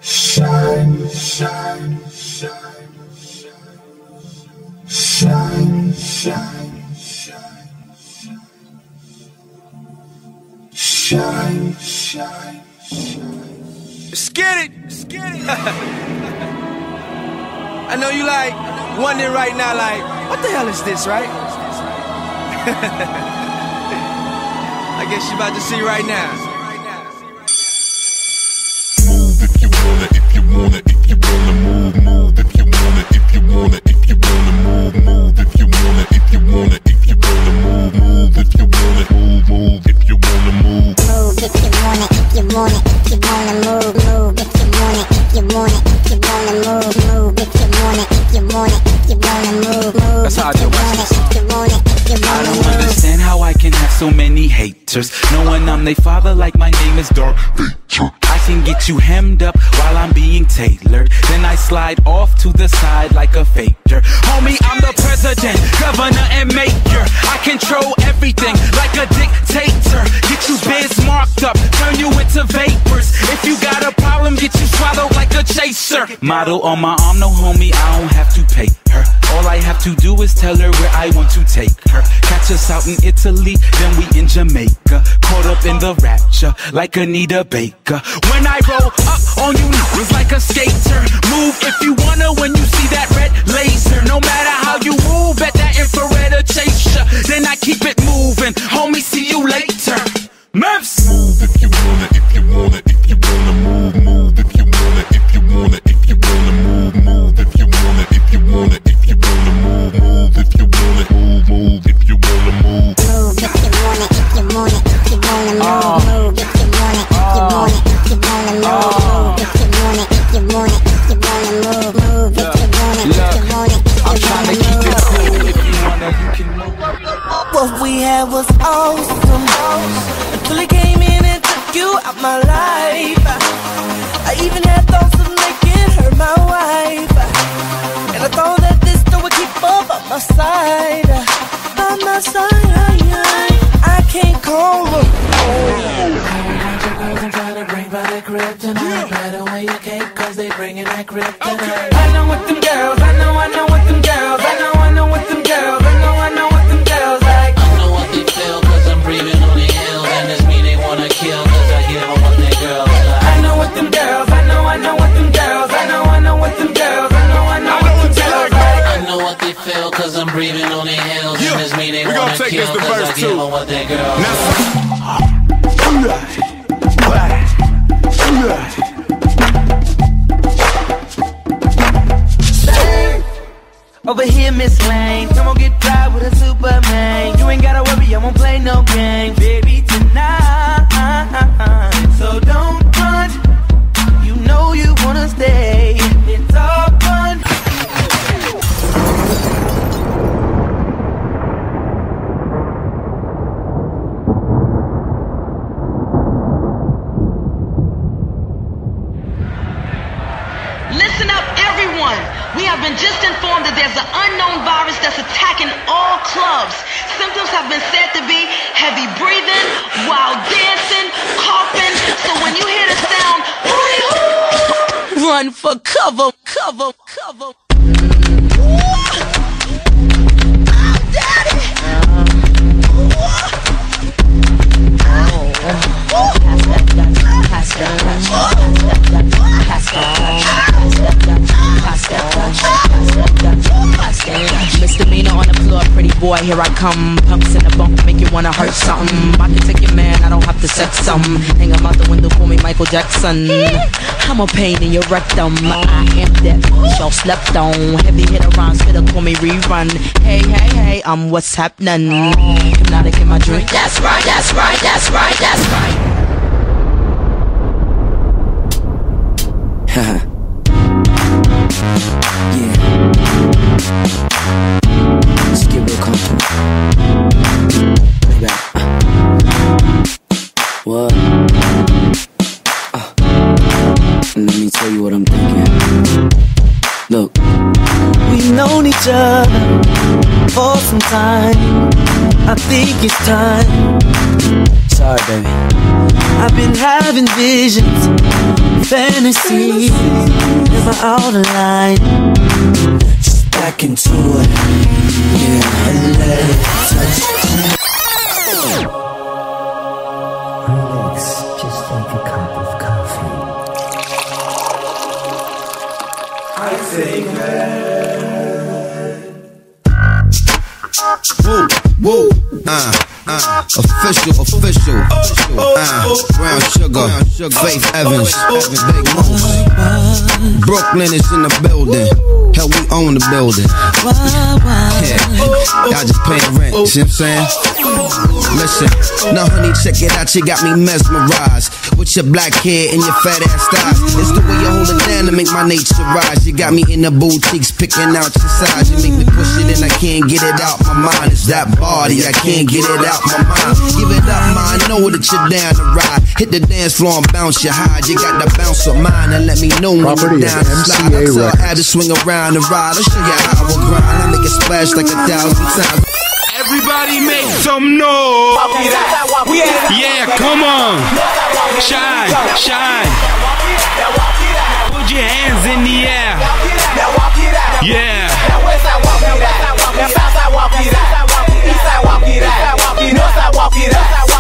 Shine, shine, shine, shine, shine, shine, shine, shine. Let's get it, let's get it. I know you like wondering right now, like, what the hell is this, right? I guess you're about to see right now. Move if you wanna, if you wanna, if you wanna move, move if you wanna, if you wanna, if you wanna move, move if you wanna, if you wanna, if you wanna move, move if you wanna, move if you wanna move. Move if you wanna, if you wanna, if you wanna move, move if you wanna, if you wanna, if you wanna move, move if you wanna, if you wanna, if you wanna move, move. That's how I do it. I don't understand how I can have so many haters, knowing I'm their father like my name is Darth Vader. I can get you hemmed up while I'm being tailored, then I slide off to the side like a faker. Homie, I'm the president, governor, and mayor. I control everything like a dictator. Get you biz marked up, turn you into vapors. If you got a problem, get you swallowed like a chaser. Model on my arm, no homie, I don't have to pay her. All I have to do is tell her where I want to take her. Catch us out in Italy, then we in Jamaica. Caught up in the rapture, like Anita Baker. When I roll up on you, it's like a skater. Move if you wanna when you see that red laser. No matter how you move, at that infrared will chase ya. Then I keep it moving, homie, see you later. Memphis. Move if you wanna, if you wanna, if you wanna move, move if you wanna, if you wanna, if you wanna move, move if you wanna, if you wanna, if you wanna move, move if you wanna, move if you wanna move. Move if you wanna, if you wanna, if you wanna move, move if you wanna, if you wanna, if you wanna move, move if you wanna, if you wanna, if you wanna move, move if you wanna, if you wanna, I'm trying to keep it cool. If you wanna, you can move. What we had was awesome, until it came in and took you out my life. I even had thoughts of making her my wife, and I thought that this still would keep up on my side. By my side, I can't call her. Girls and try to bring by the kryptonite. Better wear your cape, cause they bringing that kryptonite. I know what them girls, I know what them girls, I know what them girls, I know what them girls like. I know what they feel, cause I'm breathing on the hills, and this mean they wanna kill, cause I give them what they girls like. I know what them girls, I know what them girls, I know what them girls, I know what them girls like. I know what they feel, cause I'm breathing on the hills, and this mean they wanna kill, cause I give them what they girls like. Over here, Miss Lane, come on get dry with a Superman. You ain't gotta worry, I won't play no game, baby, tonight. So don't run, you know you wanna stay. It's all fun. Listen up, everyone. We have been just informed that there's an unknown virus that's attacking all clubs. Symptoms have been said to be heavy breathing, wild dancing, coughing. So when you hear the sound, run for cover, cover, cover. Misdemeanor on the floor, pretty boy, here I come. Pumps in the bump, make you wanna hurt something. I can take your man, I don't have to sex some. Hang him out the window, call me Michael Jackson. I'm a pain in your rectum. I am that y'all slept on. Heavy hitter rhymes, spitter, call me rerun. Hey, hey, hey, I'm what's happening. Hypnotic in my drink. That's right, that's right, that's right, that's right. Yeah. Let's get real comfortable. Play back. What? Let me tell you what I'm thinking. Look, We've known each other for some time. I think it's time. sorry, baby. I've been having visions, fantasies, never out of line. Just back into it, yeah, and let it touch. Relax, just like a cup of coffee. I think woo, woo, official, Brown Sugar, Faith Evans, Big Moose. Brooklyn is in the building. Hell, we own the building. Yeah, y'all just paying rent, you see what I'm saying? Listen, now honey, check it out, you got me mesmerized with your black hair and your fat ass thighs. It's the way you hold it down to make my nature rise. You got me in the boutiques picking out your size. You make me push it and I can't get it out my mind. It's that body, I can't get it out my mind. Give it up, ma, I know that you're down to ride. Hit the dance floor and bounce your high. You got the bounce of mine and let me know when you're down to slide. I just swing around and ride. I'll show you how I will grind. I make it splash like 1,000 times. Everybody make some noise. Yeah, come on. Shine, shine. Put your hands in the air. Yeah. Walk it out.